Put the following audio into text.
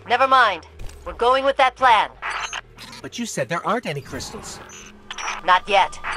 Never mind. We're going with that plan. But you said there aren't any crystals. Not yet.